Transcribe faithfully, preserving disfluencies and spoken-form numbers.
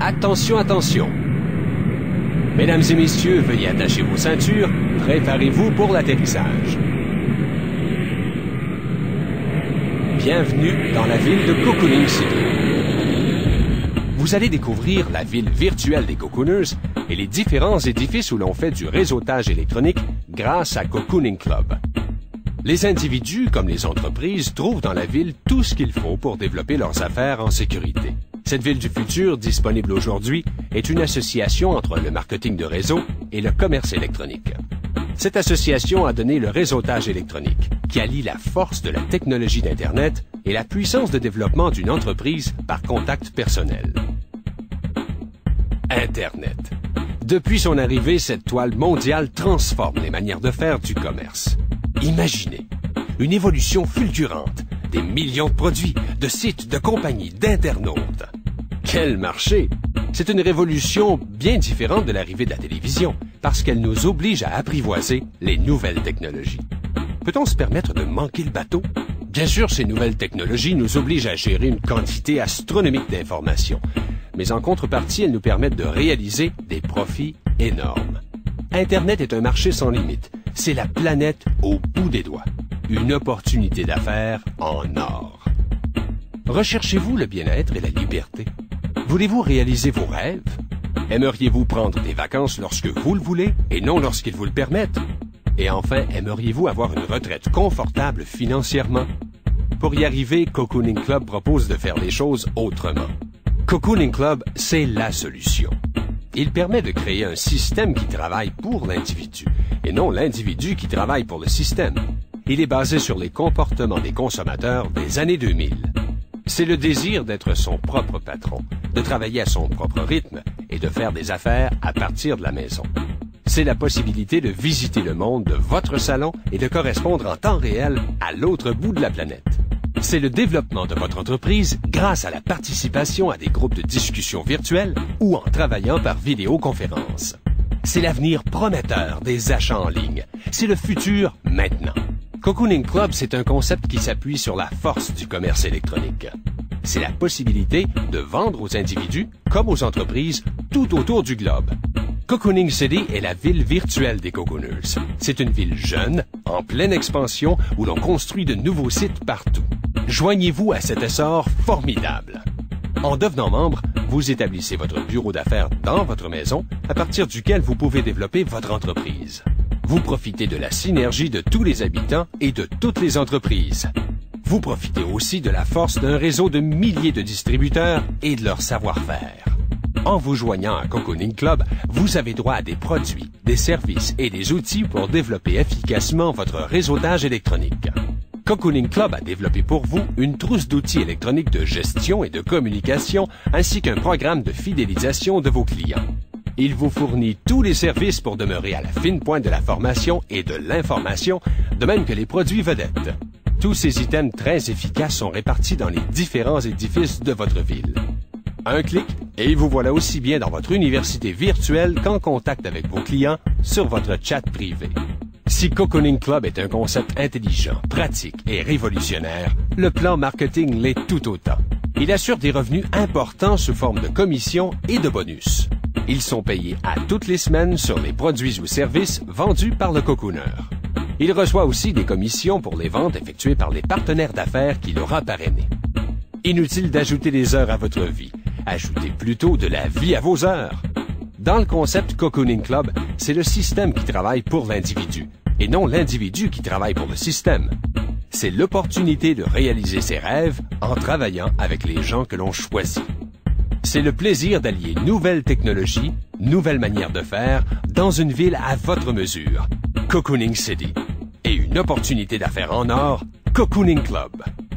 Attention, attention. Mesdames et messieurs, veuillez attacher vos ceintures. Préparez-vous pour l'atterrissage. Bienvenue dans la ville de Cocooning City. Vous allez découvrir la ville virtuelle des Cocooners et les différents édifices où l'on fait du réseautage électronique grâce à Cocooning Club. Les individus, comme les entreprises, trouvent dans la ville tout ce qu'il faut pour développer leurs affaires en sécurité. Cette ville du futur, disponible aujourd'hui, est une association entre le marketing de réseau et le commerce électronique. Cette association a donné le réseautage électronique, qui allie la force de la technologie d'Internet et la puissance de développement d'une entreprise par contact personnel. Internet. Depuis son arrivée, cette toile mondiale transforme les manières de faire du commerce. Imaginez une évolution fulgurante, des millions de produits, de sites, de compagnies, d'internautes. Quel marché! C'est une révolution bien différente de l'arrivée de la télévision, parce qu'elle nous oblige à apprivoiser les nouvelles technologies. Peut-on se permettre de manquer le bateau? Bien sûr, ces nouvelles technologies nous obligent à gérer une quantité astronomique d'informations, mais en contrepartie, elles nous permettent de réaliser des profits énormes. Internet est un marché sans limite. C'est la planète au bout des doigts. Une opportunité d'affaires en or. Recherchez-vous le bien-être et la liberté? Voulez-vous réaliser vos rêves? Aimeriez-vous prendre des vacances lorsque vous le voulez et non lorsqu'ils vous le permettent? Et enfin, aimeriez-vous avoir une retraite confortable financièrement? Pour y arriver, Cocooning Club propose de faire les choses autrement. Cocooning Club, c'est la solution. Il permet de créer un système qui travaille pour l'individu, et non l'individu qui travaille pour le système. Il est basé sur les comportements des consommateurs des années deux mille. C'est le désir d'être son propre patron, de travailler à son propre rythme et de faire des affaires à partir de la maison. C'est la possibilité de visiter le monde de votre salon et de correspondre en temps réel à l'autre bout de la planète. C'est le développement de votre entreprise grâce à la participation à des groupes de discussion virtuels ou en travaillant par vidéoconférence. C'est l'avenir prometteur des achats en ligne. C'est le futur maintenant. Cocooning Club, c'est un concept qui s'appuie sur la force du commerce électronique. C'est la possibilité de vendre aux individus comme aux entreprises tout autour du globe. Cocooning City est la ville virtuelle des Cocooners. C'est une ville jeune, en pleine expansion, où l'on construit de nouveaux sites partout. Joignez-vous à cet essor formidable. En devenant membre, vous établissez votre bureau d'affaires dans votre maison, à partir duquel vous pouvez développer votre entreprise. Vous profitez de la synergie de tous les habitants et de toutes les entreprises. Vous profitez aussi de la force d'un réseau de milliers de distributeurs et de leur savoir-faire. En vous joignant à Cocooning Club, vous avez droit à des produits, des services et des outils pour développer efficacement votre réseautage électronique. Cocooning Club a développé pour vous une trousse d'outils électroniques de gestion et de communication ainsi qu'un programme de fidélisation de vos clients. Il vous fournit tous les services pour demeurer à la fine pointe de la formation et de l'information, de même que les produits vedettes. Tous ces items très efficaces sont répartis dans les différents édifices de votre ville. Un clic et vous voilà aussi bien dans votre université virtuelle qu'en contact avec vos clients sur votre chat privé. Si Cocooning Club est un concept intelligent, pratique et révolutionnaire, le plan marketing l'est tout autant. Il assure des revenus importants sous forme de commissions et de bonus. Ils sont payés à toutes les semaines sur les produits ou services vendus par le Cocooner. Il reçoit aussi des commissions pour les ventes effectuées par les partenaires d'affaires qu'il aura parrainés. Inutile d'ajouter des heures à votre vie. Ajoutez plutôt de la vie à vos heures. Dans le concept Cocooning Club, c'est le système qui travaille pour l'individu, et non l'individu qui travaille pour le système. C'est l'opportunité de réaliser ses rêves en travaillant avec les gens que l'on choisit. C'est le plaisir d'allier nouvelles technologies, nouvelles manières de faire, dans une ville à votre mesure, Cocooning City. Et une opportunité d'affaires en or, Cocooning Club.